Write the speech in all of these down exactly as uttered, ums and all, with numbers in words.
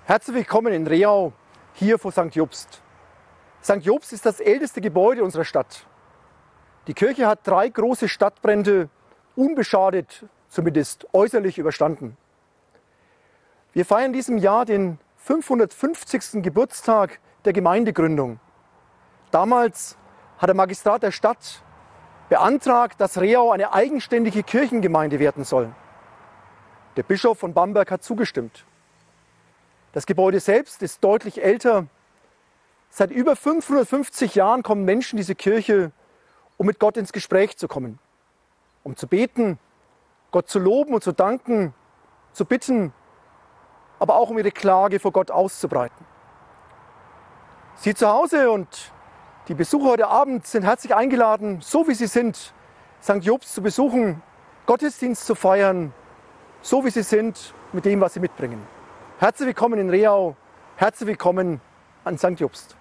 Herzlich willkommen in Reau, hier vor Sankt Jobst. Sankt Jobst ist das älteste Gebäude unserer Stadt. Die Kirche hat drei große Stadtbrände unbeschadet, zumindest äußerlich, überstanden. Wir feiern in diesem Jahr den fünfhundertfünfzigsten Geburtstag der Gemeindegründung. Damals hat der Magistrat der Stadt beantragt, dass Reau eine eigenständige Kirchengemeinde werden soll. Der Bischof von Bamberg hat zugestimmt. Das Gebäude selbst ist deutlich älter. Seit über fünfhundertfünfzig Jahren kommen Menschen in diese Kirche, um mit Gott ins Gespräch zu kommen, um zu beten, Gott zu loben und zu danken, zu bitten, aber auch um ihre Klage vor Gott auszubreiten. Sie zu Hause und die Besucher heute Abend sind herzlich eingeladen, so wie sie sind, Sankt Jobst zu besuchen, Gottesdienst zu feiern, so wie sie sind, mit dem, was sie mitbringen. Herzlich willkommen in Reau, herzlich willkommen an Sankt Jobst.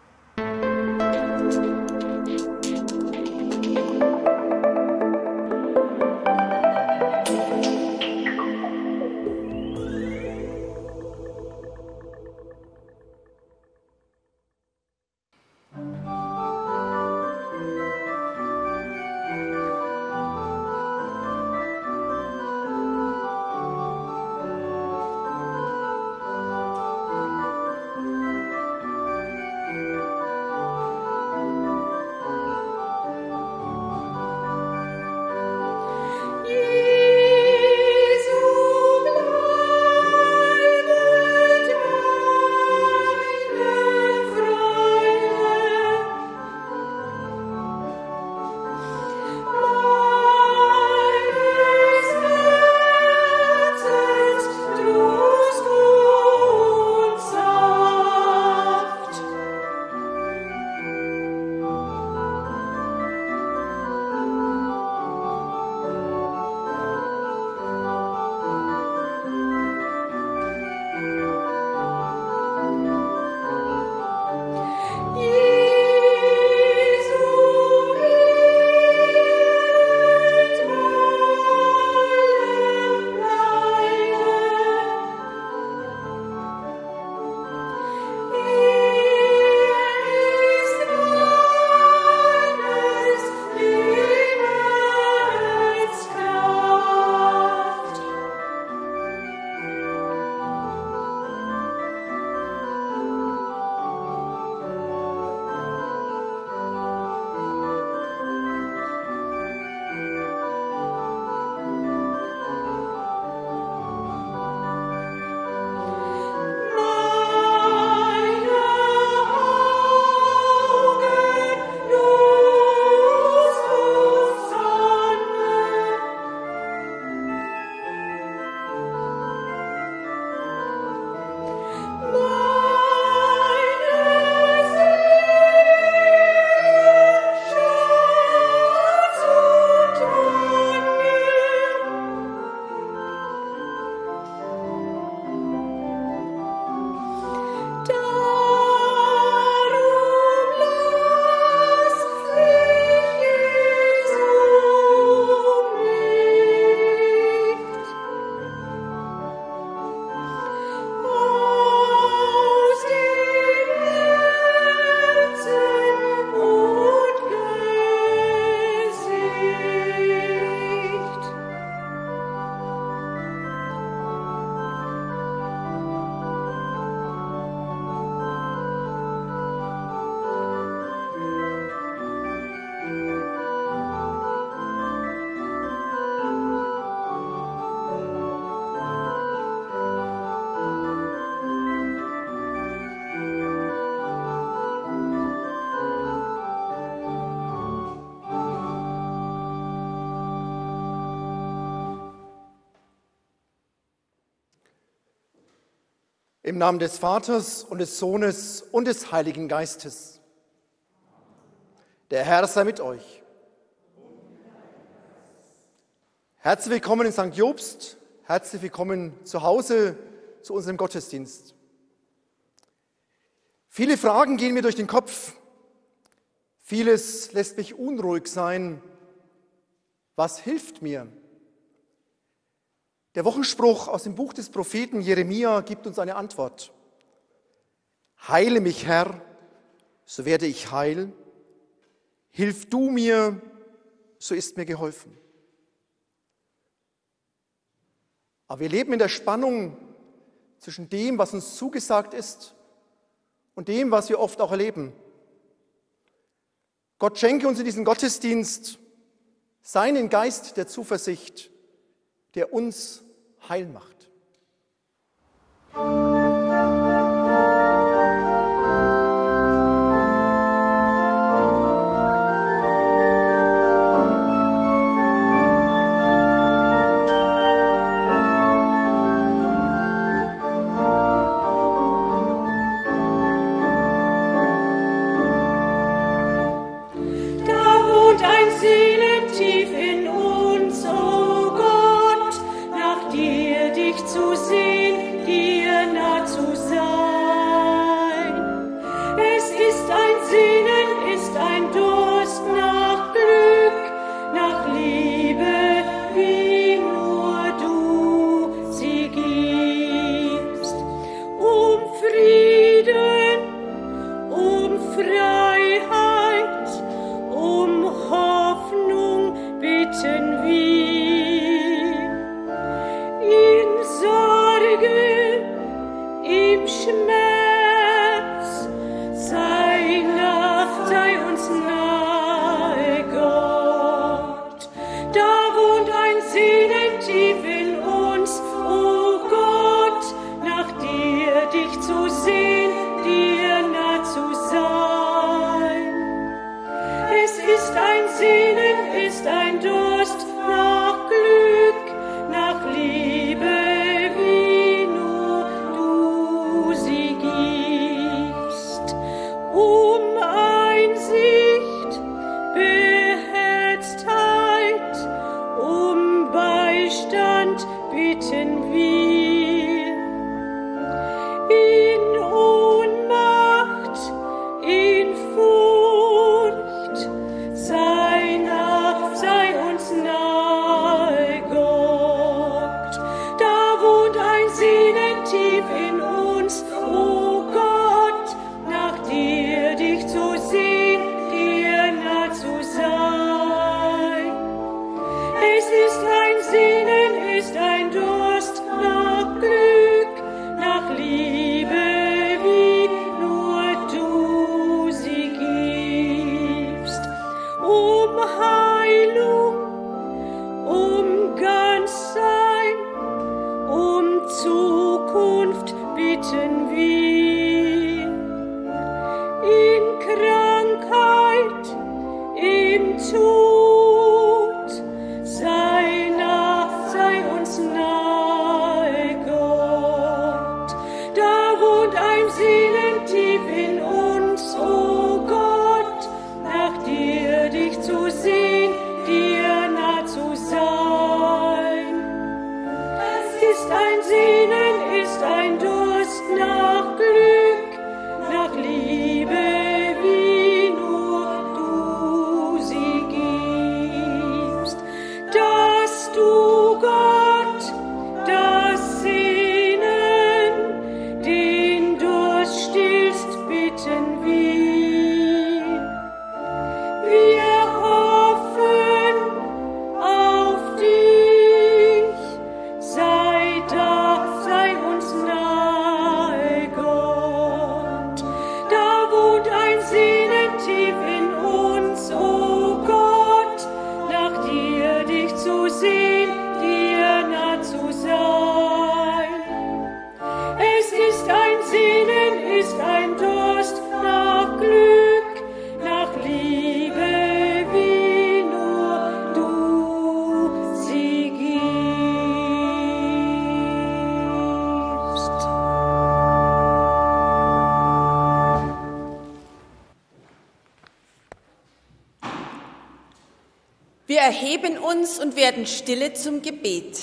Im Namen des Vaters und des Sohnes und des Heiligen Geistes. Der Herr sei mit euch. Herzlich willkommen in Sankt Jobst, herzlich willkommen zu Hause zu unserem Gottesdienst. Viele Fragen gehen mir durch den Kopf. Vieles lässt mich unruhig sein. Was hilft mir? Der Wochenspruch aus dem Buch des Propheten Jeremia gibt uns eine Antwort. Heile mich, Herr, so werde ich heil. Hilf du mir, so ist mir geholfen. Aber wir leben in der Spannung zwischen dem, was uns zugesagt ist, und dem, was wir oft auch erleben. Gott schenke uns in diesem Gottesdienst seinen Geist der Zuversicht, der uns heil macht. Wir erheben uns und werden stille zum Gebet.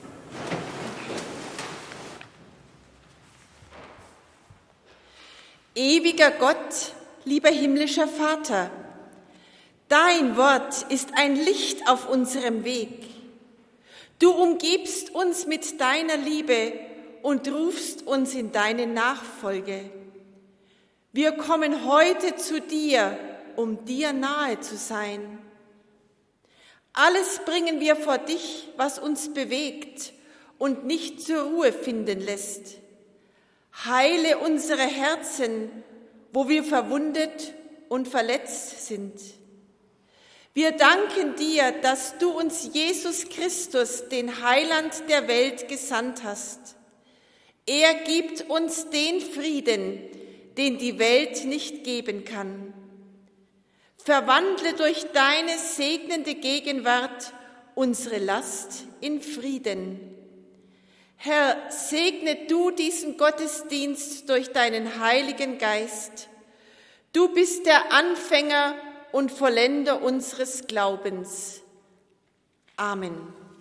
Ewiger Gott, lieber himmlischer Vater, dein Wort ist ein Licht auf unserem Weg. Du umgibst uns mit deiner Liebe und rufst uns in deine Nachfolge. Wir kommen heute zu dir, um dir nahe zu sein. Alles bringen wir vor dich, was uns bewegt und nicht zur Ruhe finden lässt. Heile unsere Herzen, wo wir verwundet und verletzt sind. Wir danken dir, dass du uns Jesus Christus, den Heiland der Welt, gesandt hast. Er gibt uns den Frieden, den die Welt nicht geben kann. Verwandle durch deine segnende Gegenwart unsere Last in Frieden. Herr, segne du diesen Gottesdienst durch deinen Heiligen Geist. Du bist der Anfänger und Vollender unseres Glaubens. Amen.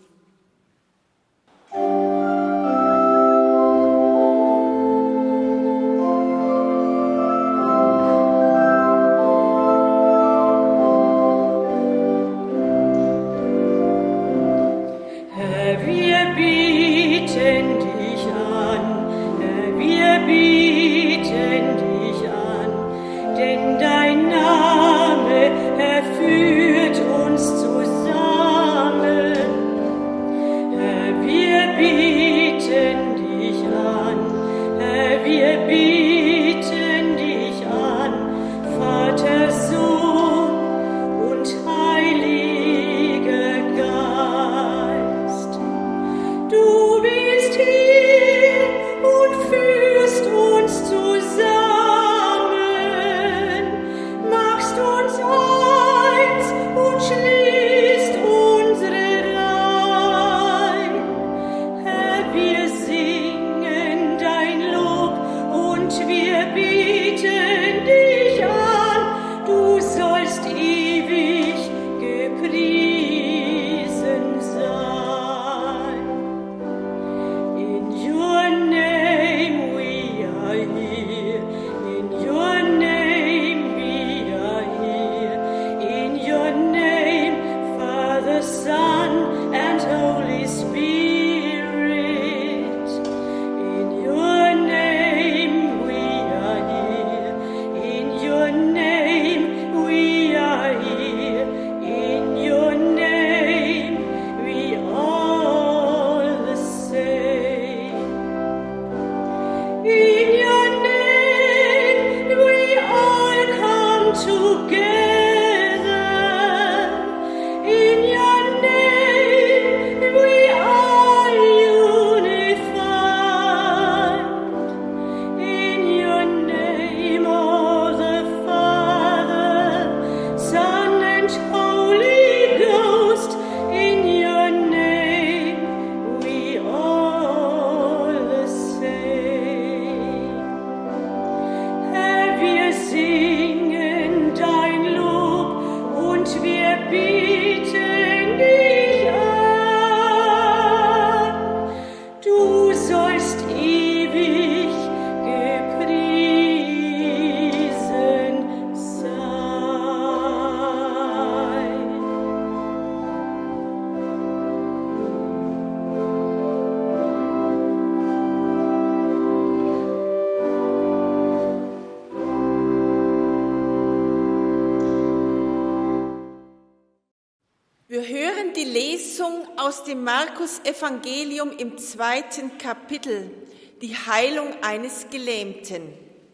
Wir hören die Lesung aus dem Markus-Evangelium im zweiten Kapitel, die Heilung eines Gelähmten.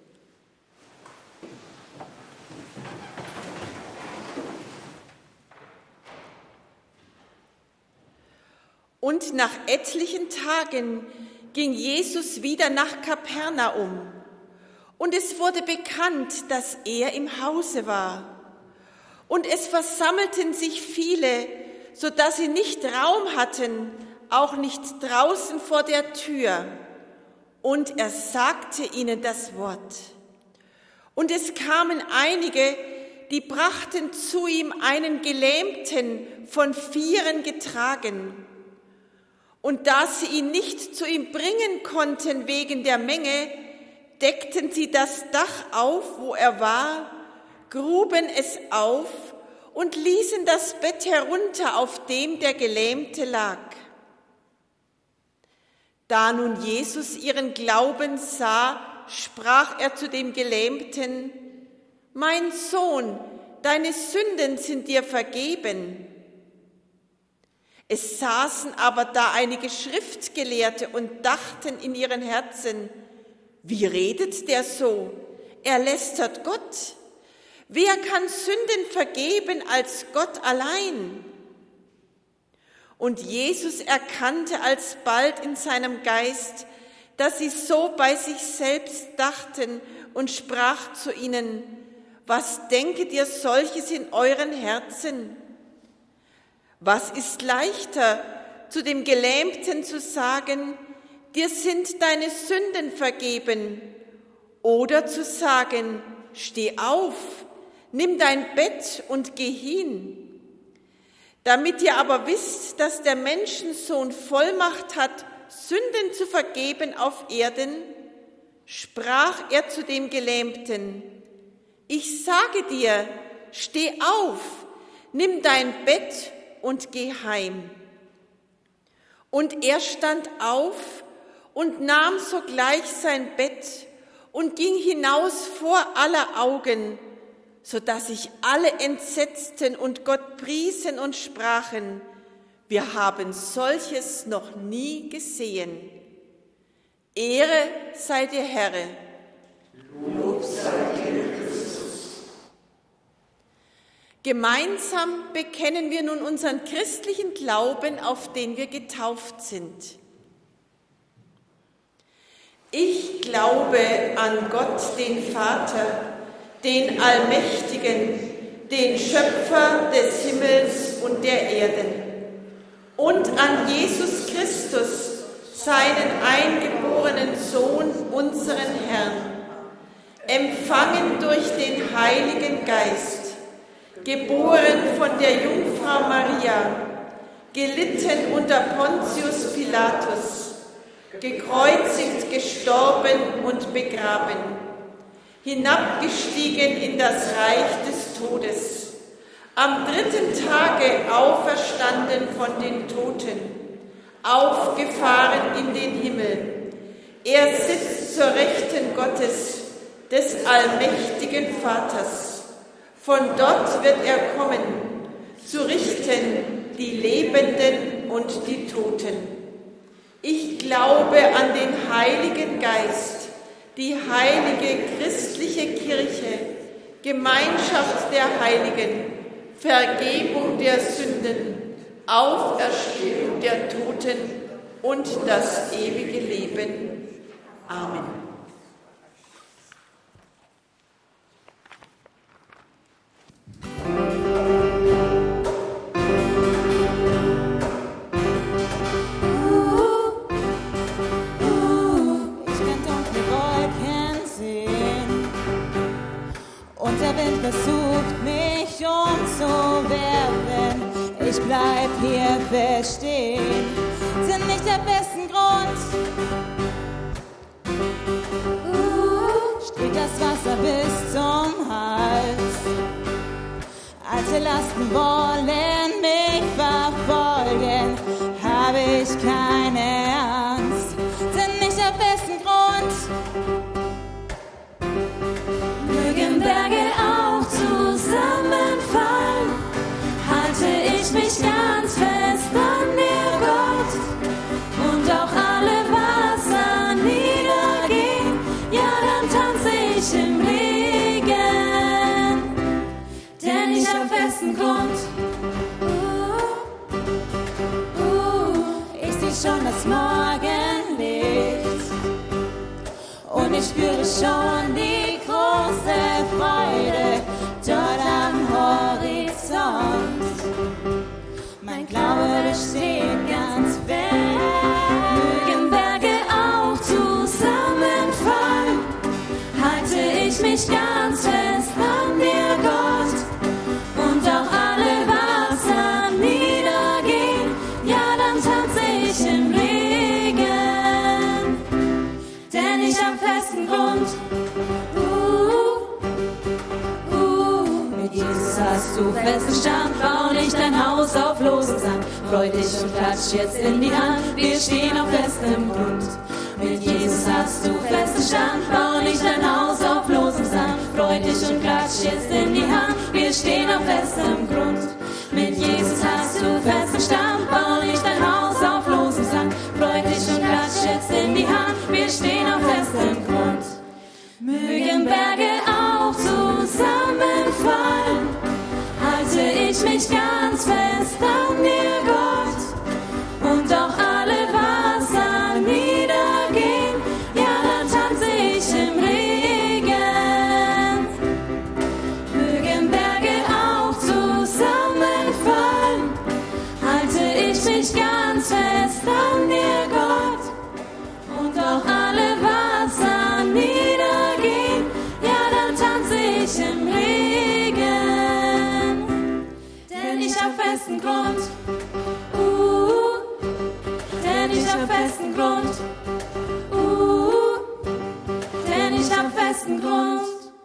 Und nach etlichen Tagen ging Jesus wieder nach Kapernaum, und es wurde bekannt, dass er im Hause war. Und es versammelten sich viele, so dass sie nicht Raum hatten, auch nicht draußen vor der Tür. Und er sagte ihnen das Wort. Und es kamen einige, die brachten zu ihm einen Gelähmten, von Vieren getragen. Und da sie ihn nicht zu ihm bringen konnten wegen der Menge, deckten sie das Dach auf, wo er war, gruben es auf und ließen das Bett herunter, auf dem der Gelähmte lag. Da nun Jesus ihren Glauben sah, sprach er zu dem Gelähmten: Mein Sohn, deine Sünden sind dir vergeben. Es saßen aber da einige Schriftgelehrte und dachten in ihren Herzen: Wie redet der so? Er lästert Gott. Wer kann Sünden vergeben als Gott allein? Und Jesus erkannte alsbald in seinem Geist, dass sie so bei sich selbst dachten, und sprach zu ihnen: Was denket ihr solches in euren Herzen? Was ist leichter, zu dem Gelähmten zu sagen: Dir sind deine Sünden vergeben, oder zu sagen: Steh auf, nimm dein Bett und geh hin? Damit ihr aber wisst, dass der Menschensohn Vollmacht hat, Sünden zu vergeben auf Erden, sprach er zu dem Gelähmten: Ich sage dir, steh auf, nimm dein Bett und geh heim. Und er stand auf und nahm sogleich sein Bett und ging hinaus vor aller Augen, so dass sich alle entsetzten und Gott priesen und sprachen: Wir haben solches noch nie gesehen. Ehre sei dir, Herr. Lob sei dir, Christus. Gemeinsam bekennen wir nun unseren christlichen Glauben, auf den wir getauft sind. Ich glaube an Gott, den Vater, den Allmächtigen, den Schöpfer des Himmels und der Erde, und an Jesus Christus, seinen eingeborenen Sohn, unseren Herrn, empfangen durch den Heiligen Geist, geboren von der Jungfrau Maria, gelitten unter Pontius Pilatus, gekreuzigt, gestorben und begraben, hinabgestiegen in das Reich des Todes, am dritten Tage auferstanden von den Toten, aufgefahren in den Himmel. Er sitzt zur Rechten Gottes, des allmächtigen Vaters. Von dort wird er kommen, zu richten die Lebenden und die Toten. Ich glaube an den Heiligen Geist, die heilige christliche Kirche, Gemeinschaft der Heiligen, Vergebung der Sünden, Auferstehung der Toten und das ewige Leben. Amen. Versucht mich umzuwerfen, ich bleib hier bestehen, sind nicht der besten Grund. Uh, steht das Wasser bis zum Hals, alte Lasten wollen mich verfolgen, habe ich keine Angst, sind nicht der besten Grund. Mögen Berge auch zusammenfallen, halte ich mich ganz fest an dir, Gott, und auch alle Wasser niedergehen, ja, dann tanze ich im Regen, denn ich hab festen Grund. Uh, uh, ich seh schon das Morgenlicht und ich spüre schon die große Freude dort am Horizont. Mein Glaube besteht ganz fest. Mögen Berge auch zusammenfallen, halte ich mich ganz fest an dir, Gott, und auch alle Wasser niedergehen, ja, dann tanze ich im Regen, denn ich hab festen Grund. Jesus hast du festgestanden, bau nicht dein Haus auf losen Sand. Freu dich und klatsch jetzt in die Hand, wir stehen auf festem Grund. Mit Jesus hast du festgestanden, bau nicht dein Haus auf losen Sand. Freu dich und klatsch jetzt in die Hand, wir stehen auf festem Grund. Mit Jesus hast du festgestanden, bau nicht dein Haus auf losen Sand. Freu dich und klatsch jetzt in die Hand, wir stehen auf festem Grund. Mögen Berge auch zusammenfallen, halte ich mich ganz fest an dir, Gott. Und auch alle Wasser niedergehen, ja, dann tanze ich im Regen. Mögen Berge auch zusammenfallen, halte ich mich ganz fest an dir, Gott. Und auch alle Wasser niedergehen, ja, dann tanze ich im Regen. Denn ich hab festen Grund, uh, denn ich hab festen Grund, uh, denn ich hab festen Grund.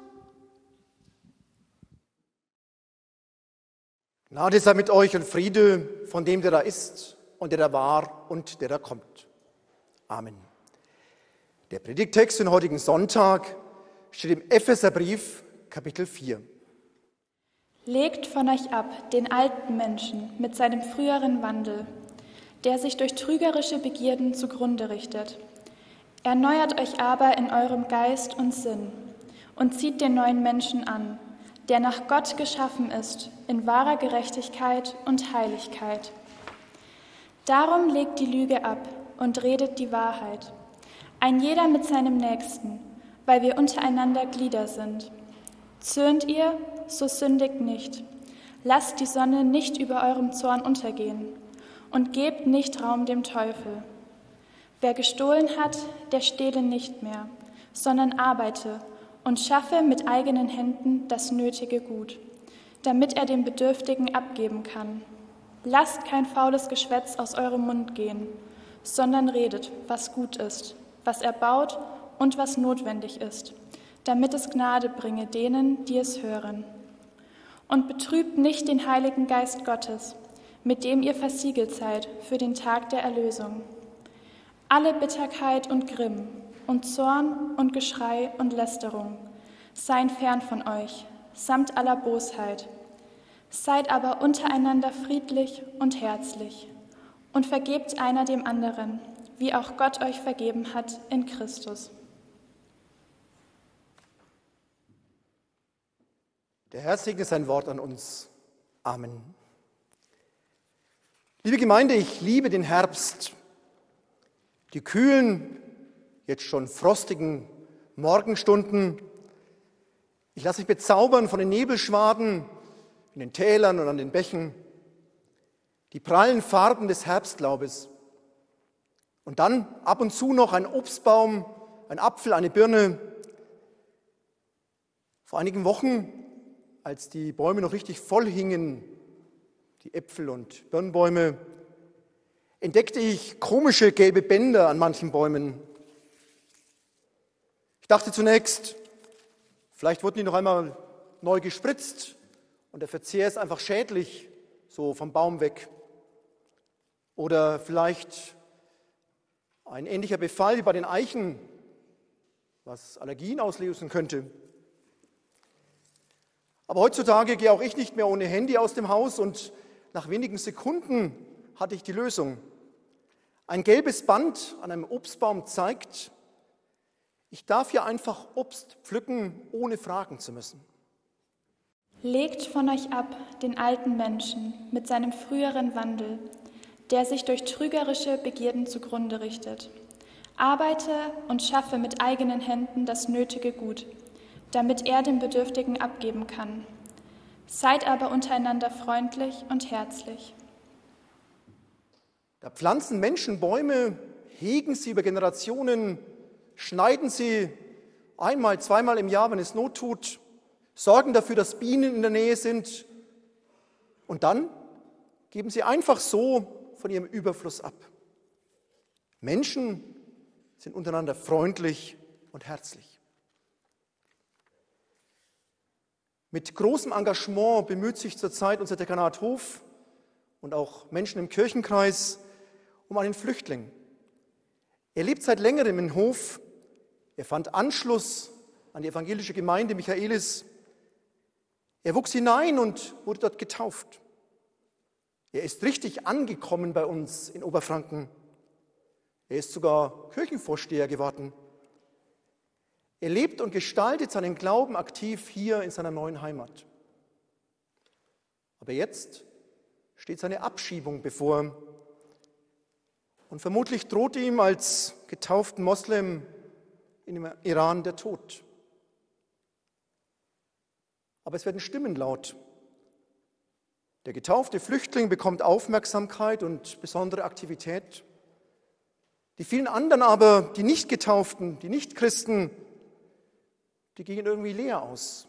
Gnade sei mit euch und Friede von dem, der da ist und der da war und der da kommt. Amen. Der Predigttext für den heutigen Sonntag steht im Epheserbrief, Kapitel vier. Legt von euch ab den alten Menschen mit seinem früheren Wandel, der sich durch trügerische Begierden zugrunde richtet. Erneuert euch aber in eurem Geist und Sinn und zieht den neuen Menschen an, der nach Gott geschaffen ist, in wahrer Gerechtigkeit und Heiligkeit. Darum legt die Lüge ab und redet die Wahrheit, ein jeder mit seinem Nächsten, weil wir untereinander Glieder sind. Zürnt ihr, so sündigt nicht. Lasst die Sonne nicht über eurem Zorn untergehen und gebt nicht Raum dem Teufel. Wer gestohlen hat, der stehle nicht mehr, sondern arbeite und schaffe mit eigenen Händen das nötige Gut, damit er dem Bedürftigen abgeben kann. Lasst kein faules Geschwätz aus eurem Mund gehen, sondern redet, was gut ist, was erbaut und was notwendig ist, damit es Gnade bringe denen, die es hören. Und betrübt nicht den Heiligen Geist Gottes, mit dem ihr versiegelt seid für den Tag der Erlösung. Alle Bitterkeit und Grimm und Zorn und Geschrei und Lästerung seien fern von euch, samt aller Bosheit. Seid aber untereinander friedlich und herzlich und vergebt einer dem anderen, wie auch Gott euch vergeben hat in Christus. Der Herr segne sein Wort an uns. Amen. Liebe Gemeinde, ich liebe den Herbst. Die kühlen, jetzt schon frostigen Morgenstunden. Ich lasse mich bezaubern von den Nebelschwaden in den Tälern und an den Bächen. Die prallen Farben des Herbstlaubes. Und dann ab und zu noch ein Obstbaum, ein Apfel, eine Birne. Vor einigen Wochen, als die Bäume noch richtig voll hingen, die Äpfel- und Birnbäume, entdeckte ich komische gelbe Bänder an manchen Bäumen. Ich dachte zunächst, vielleicht wurden die noch einmal neu gespritzt und der Verzehr ist einfach schädlich, so vom Baum weg. Oder vielleicht ein ähnlicher Befall wie bei den Eichen, was Allergien auslösen könnte. Aber heutzutage gehe auch ich nicht mehr ohne Handy aus dem Haus und nach wenigen Sekunden hatte ich die Lösung. Ein gelbes Band an einem Obstbaum zeigt, ich darf hier einfach Obst pflücken, ohne fragen zu müssen. Legt von euch ab den alten Menschen mit seinem früheren Wandel, der sich durch trügerische Begierden zugrunde richtet. Arbeite und schaffe mit eigenen Händen das nötige Gut, damit er dem Bedürftigen abgeben kann. Seid aber untereinander freundlich und herzlich. Da pflanzen Menschen Bäume, hegen sie über Generationen, schneiden sie einmal, zweimal im Jahr, wenn es Not tut, sorgen dafür, dass Bienen in der Nähe sind und dann geben sie einfach so von ihrem Überfluss ab. Menschen sind untereinander freundlich und herzlich. Mit großem Engagement bemüht sich zurzeit unser Dekanat Hof und auch Menschen im Kirchenkreis um einen Flüchtling. Er lebt seit längerem in Hof. Er fand Anschluss an die evangelische Gemeinde Michaelis. Er wuchs hinein und wurde dort getauft. Er ist richtig angekommen bei uns in Oberfranken. Er ist sogar Kirchenvorsteher geworden. Er lebt und gestaltet seinen Glauben aktiv hier in seiner neuen Heimat. Aber jetzt steht seine Abschiebung bevor. Und vermutlich droht ihm als getauften Moslem im Iran der Tod. Aber es werden Stimmen laut. Der getaufte Flüchtling bekommt Aufmerksamkeit und besondere Aktivität. Die vielen anderen aber, die Nicht-Getauften, die Nicht-Christen, die gingen irgendwie leer aus.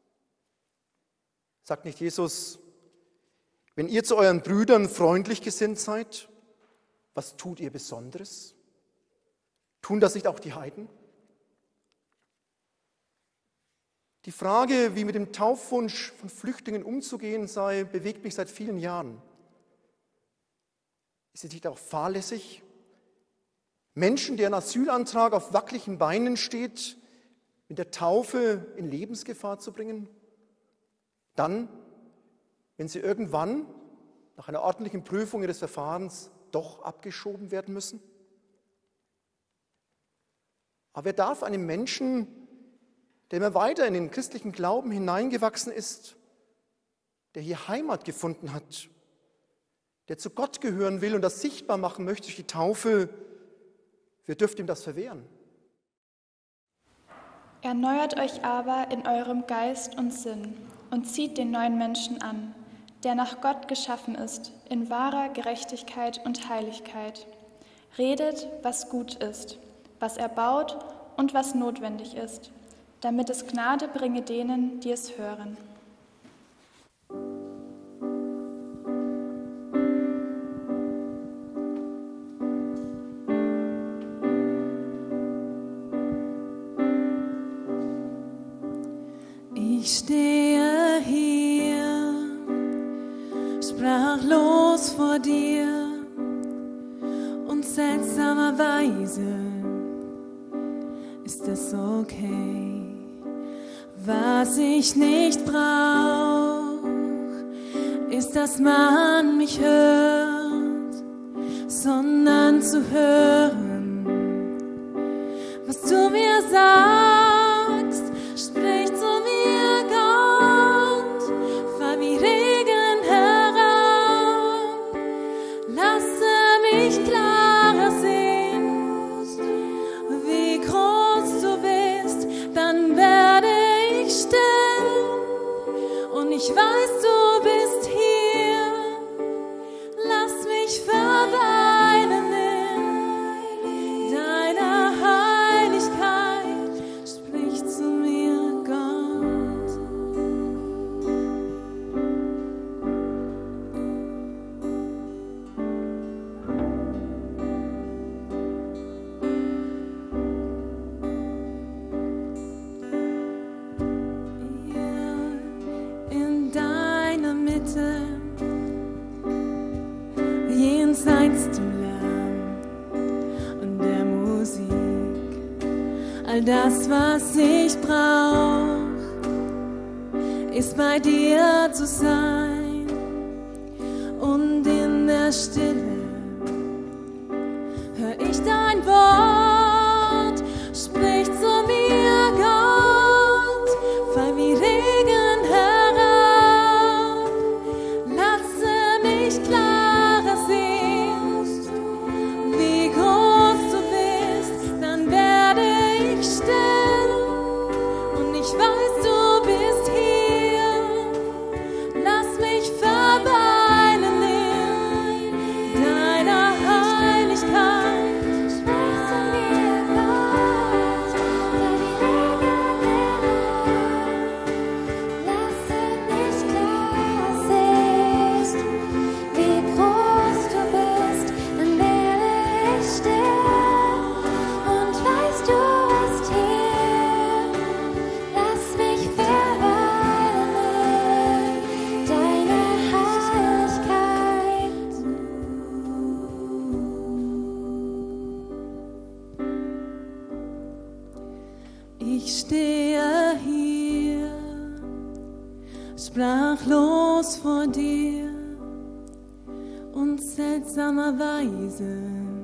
Sagt nicht Jesus, wenn ihr zu euren Brüdern freundlich gesinnt seid, was tut ihr Besonderes? Tun das nicht auch die Heiden? Die Frage, wie mit dem Taufwunsch von Flüchtlingen umzugehen sei, bewegt mich seit vielen Jahren. Ist es nicht auch fahrlässig, Menschen, deren Asylantrag auf wackeligen Beinen steht, mit der Taufe in Lebensgefahr zu bringen? Dann, wenn sie irgendwann nach einer ordentlichen Prüfung ihres Verfahrens doch abgeschoben werden müssen? Aber wer darf einem Menschen, der immer weiter in den christlichen Glauben hineingewachsen ist, der hier Heimat gefunden hat, der zu Gott gehören will und das sichtbar machen möchte durch die Taufe, wer dürfte ihm das verwehren? Erneuert euch aber in eurem Geist und Sinn und zieht den neuen Menschen an, der nach Gott geschaffen ist, in wahrer Gerechtigkeit und Heiligkeit. Redet, was gut ist, was erbaut und was notwendig ist, damit es Gnade bringe denen, die es hören. Ich stehe hier, sprachlos vor dir und seltsamerweise ist es okay. Was ich nicht brauch, ist, dass man mich hört, sondern zu hören, was du mir sagst. Sprich zu mir, Gott, fall wie Regen herab, lasse mich klarer sehen, wie groß du bist, dann werde ich still und ich weiß, du bist hier, lass mich verweilen in deiner Heiligkeit, sprich zu mir, Gott. In deiner Mitte, jenseits dem Lärm und der Musik, all das, was ich brauch, ist bei dir zu sein und in der Stille hör ich dein Wort, sprich zu mir, Gott, fall wie Regen herab, lasse mich klarer sehen, wie groß du bist, dann werde ich still und ich weiß, du bist hier, lass mich verweilen in deiner Heiligkeit, sprich zu mir. Ich stehe hier, sprachlos vor dir und seltsamerweise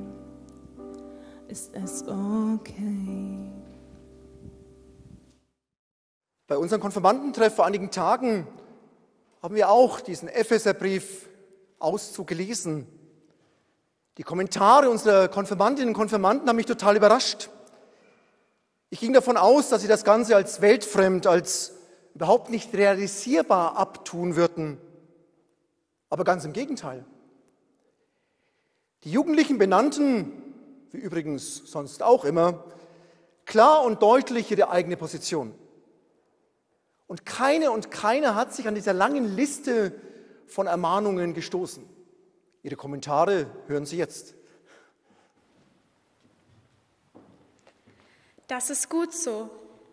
ist es okay. Bei unserem Konfirmandentreff vor einigen Tagen haben wir auch diesen Epheserbrief Auszug gelesen. Die Kommentare unserer Konfirmandinnen und Konfirmanden haben mich total überrascht. Ich ging davon aus, dass sie das Ganze als weltfremd, als überhaupt nicht realisierbar abtun würden. Aber ganz im Gegenteil. Die Jugendlichen benannten, wie übrigens sonst auch immer, klar und deutlich ihre eigene Position. Und keine und keiner hat sich an dieser langen Liste von Ermahnungen gestoßen. Ihre Kommentare hören Sie jetzt. Das ist gut so.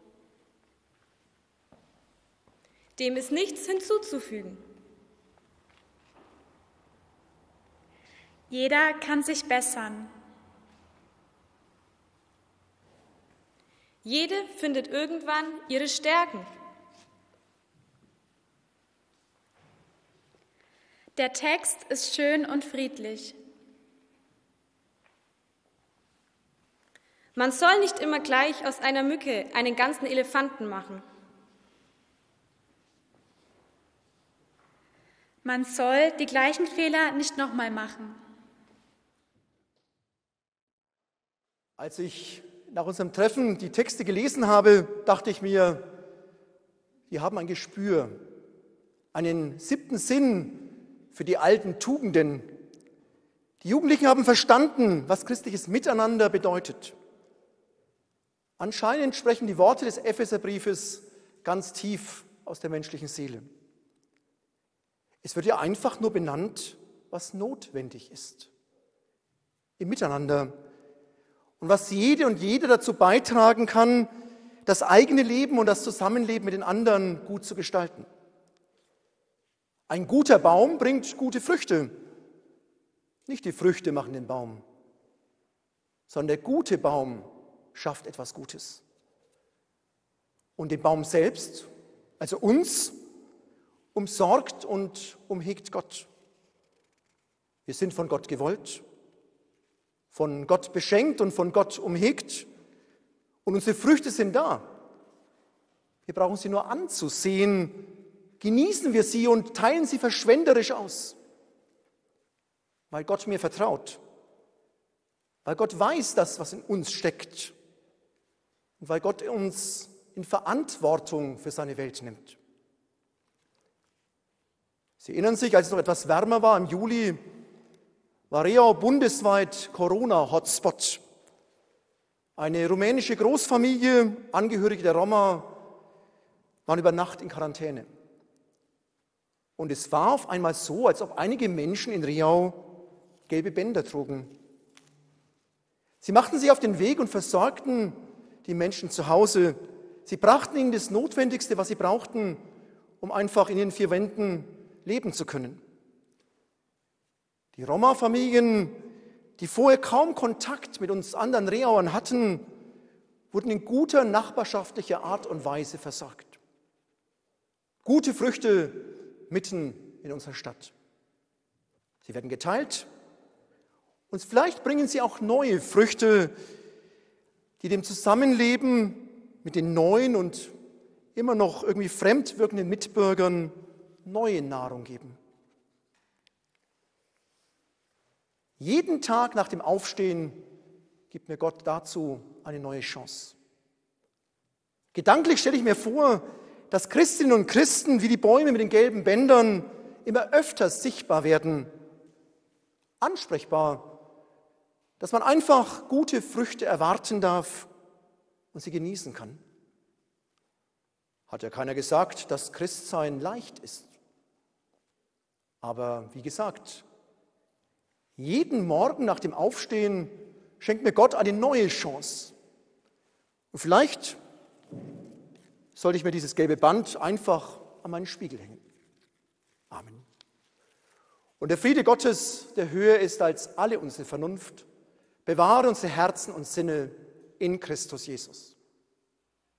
Dem ist nichts hinzuzufügen. Jeder kann sich bessern. Jede findet irgendwann ihre Stärken. Der Text ist schön und friedlich. Man soll nicht immer gleich aus einer Mücke einen ganzen Elefanten machen. Man soll die gleichen Fehler nicht nochmal machen. Als ich nach unserem Treffen die Texte gelesen habe, dachte ich mir, wir haben ein Gespür, einen siebten Sinn für die alten Tugenden. Die Jugendlichen haben verstanden, was christliches Miteinander bedeutet. Anscheinend sprechen die Worte des Epheserbriefes ganz tief aus der menschlichen Seele. Es wird ja einfach nur benannt, was notwendig ist im Miteinander und was jede und jeder dazu beitragen kann, das eigene Leben und das Zusammenleben mit den anderen gut zu gestalten. Ein guter Baum bringt gute Früchte. Nicht die Früchte machen den Baum, sondern der gute Baum schafft etwas Gutes. Und den Baum selbst, also uns, umsorgt und umhegt Gott. Wir sind von Gott gewollt, von Gott beschenkt und von Gott umhegt. Und unsere Früchte sind da. Wir brauchen sie nur anzusehen. Genießen wir sie und teilen sie verschwenderisch aus. Weil Gott mir vertraut. Weil Gott weiß das, was in uns steckt. Und weil Gott uns in Verantwortung für seine Welt nimmt. Sie erinnern sich, als es noch etwas wärmer war, im Juli, war Reau bundesweit Corona-Hotspot. Eine rumänische Großfamilie, Angehörige der Roma, waren über Nacht in Quarantäne. Und es war auf einmal so, als ob einige Menschen in Reau gelbe Bänder trugen. Sie machten sich auf den Weg und versorgten die Menschen zu Hause. Sie brachten ihnen das Notwendigste, was sie brauchten, um einfach in den vier Wänden leben zu können. Die Roma-Familien, die vorher kaum Kontakt mit uns anderen Reauern hatten, wurden in guter nachbarschaftlicher Art und Weise versorgt. Gute Früchte mitten in unserer Stadt. Sie werden geteilt und vielleicht bringen sie auch neue Früchte, die dem Zusammenleben mit den neuen und immer noch irgendwie fremd wirkenden Mitbürgern neue Nahrung geben. Jeden Tag nach dem Aufstehen gibt mir Gott dazu eine neue Chance. Gedanklich stelle ich mir vor, dass Christinnen und Christen wie die Bäume mit den gelben Bändern immer öfter sichtbar werden, ansprechbar, dass man einfach gute Früchte erwarten darf und sie genießen kann. Hat ja keiner gesagt, dass Christsein leicht ist. Aber wie gesagt, jeden Morgen nach dem Aufstehen schenkt mir Gott eine neue Chance. Und vielleicht sollte ich mir dieses gelbe Band einfach an meinen Spiegel hängen. Amen. Und der Friede Gottes, der höher ist als alle unsere Vernunft, bewahre unsere Herzen und Sinne in Christus Jesus.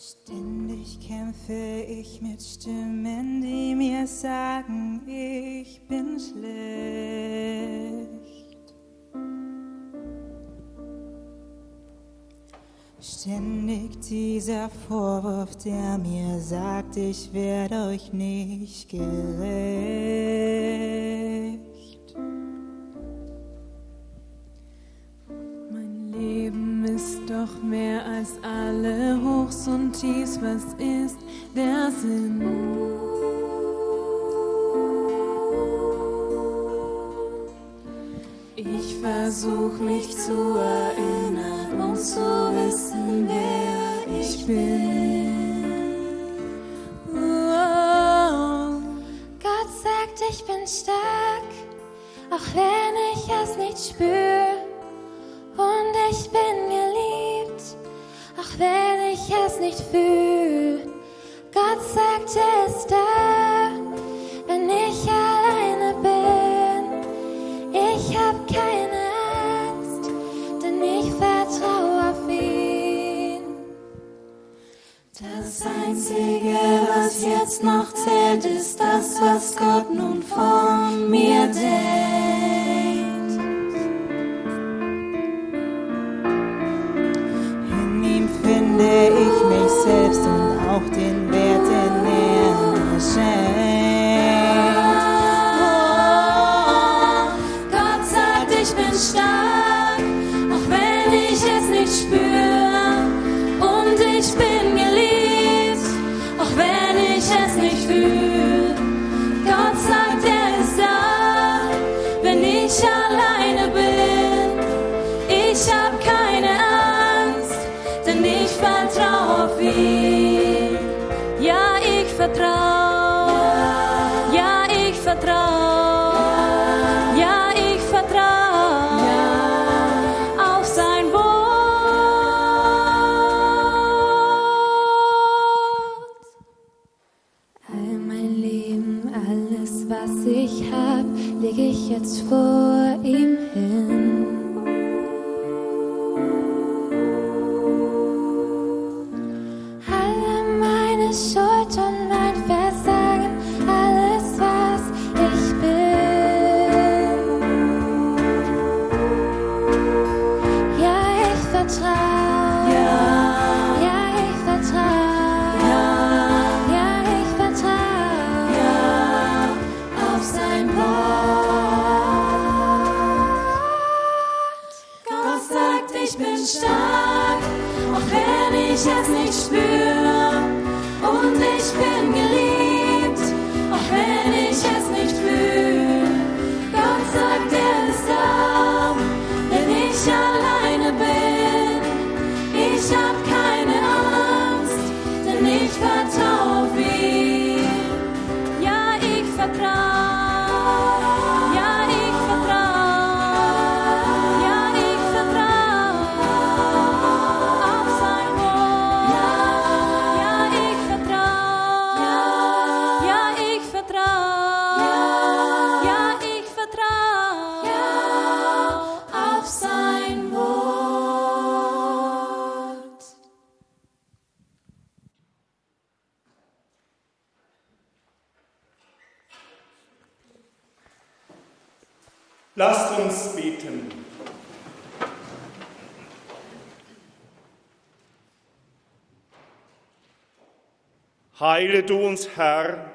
Ständig kämpfe ich mit Stimmen, die mir sagen, ich bin schlecht. Ständig dieser Vorwurf, der mir sagt, ich werde euch nicht gerecht. Mein Leben ist doch mehr als alle Hochs und Tiefs. Was ist der Sinn? Ich versuch mich zu erinnern und zu wissen, wer ich bin. Oh. Gott sagt, ich bin stark, auch wenn ich es nicht spüre. Und ich bin geliebt, auch wenn ich es nicht fühle. Gott sagt, er ist da, wenn ich alleine bin. Ich hab keine Angst, denn ich vertraue auf ihn. Das Einzige, was jetzt noch zählt, ist das, was Gott nun von mir denkt. Finde ich mich selbst und auch den Wert, den er mir schenkt. Oh, Gott sagt, ich bin stark, auch wenn ich es nicht spüre. Und ich bin geliebt, auch wenn ich es nicht fühle. Gott sagt, er ist da, wenn ich alleine bin. Ich hab keine Angst, denn ich vertraue auf ihn. Ja, ich vertraue. Ja, ich vertraue. Ja, ich vertraue auf sein Wort. All mein Leben, alles, was ich hab, leg ich jetzt vor ihm hin. Schuld und mein Versagen, alles was ich bin. Ja, ich vertraue. Ja, ja, ich vertraue. Ja, ja, ich vertraue. Ja, auf sein Wort. Gott sagt, ich bin stark, auch wenn ich es nicht spüre. Und ich bin geliebt, auch wenn ich es nicht fühle. Gott sagt, er ist da, wenn ich alleine bin. Ich hab keine Angst, denn ich vertraue auf ihn. Ja, ich vertraue. Ja, ich vertraue. Ja, ich vertraue auf sein Wort. Ja, ich vertraue. Ja, ich vertraue. Ja, ich vertraue auf sein Wort. Lasst uns beten. Heile du uns, Herr,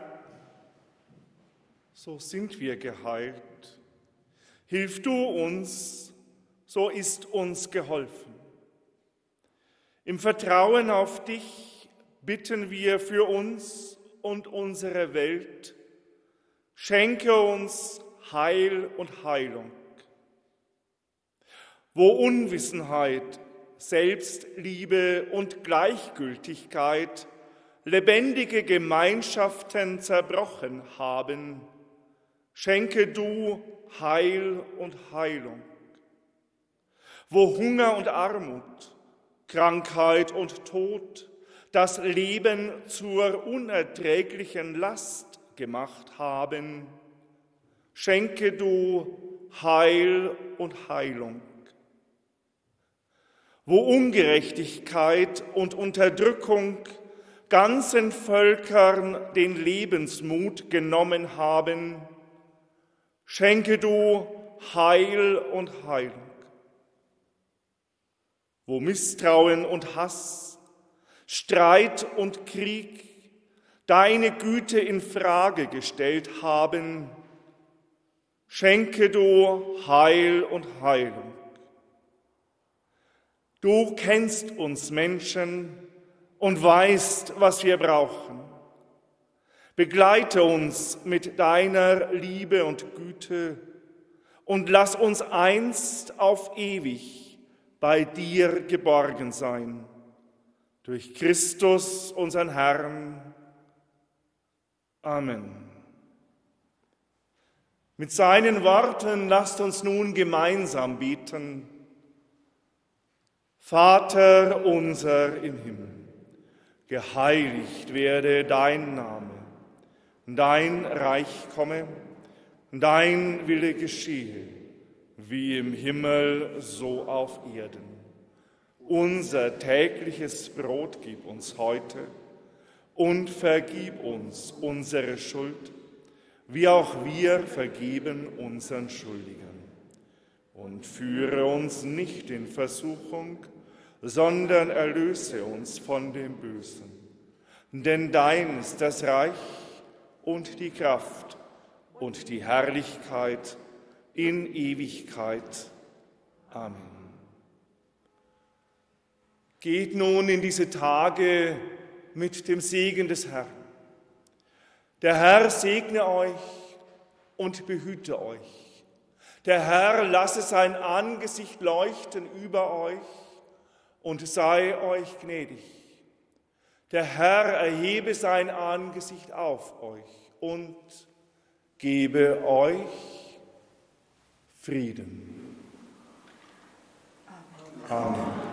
so sind wir geheilt. Hilf du uns, so ist uns geholfen. Im Vertrauen auf dich bitten wir für uns und unsere Welt. Schenke uns Heil und Heilung. Wo Unwissenheit, Selbstliebe und Gleichgültigkeit lebendige Gemeinschaften zerbrochen haben, schenke du Heil und Heilung. Wo Hunger und Armut, Krankheit und Tod das Leben zur unerträglichen Last gemacht haben, schenke du Heil und Heilung. Wo Ungerechtigkeit und Unterdrückung ganzen Völkern den Lebensmut genommen haben, schenke du Heil und Heilung. Wo Misstrauen und Hass, Streit und Krieg deine Güte in Frage gestellt haben, schenke du Heil und Heilung. Du kennst uns Menschen und weißt, was wir brauchen. Begleite uns mit deiner Liebe und Güte und lass uns einst auf ewig bei dir geborgen sein. Durch Christus, unseren Herrn. Amen. Mit seinen Worten lasst uns nun gemeinsam beten. Vater unser im Himmel, geheiligt werde dein Name, dein Reich komme, dein Wille geschehe, wie im Himmel, so auf Erden. Unser tägliches Brot gib uns heute und vergib uns unsere Schuld, wie auch wir vergeben unseren Schuldigern. Und führe uns nicht in Versuchung, sondern erlöse uns von dem Bösen. Denn dein ist das Reich und die Kraft und die Herrlichkeit in Ewigkeit. Amen. Geht nun in diese Tage mit dem Segen des Herrn. Der Herr segne euch und behüte euch. Der Herr lasse sein Angesicht leuchten über euch und sei euch gnädig. Der Herr erhebe sein Angesicht auf euch und gebe euch Frieden. Amen. Amen.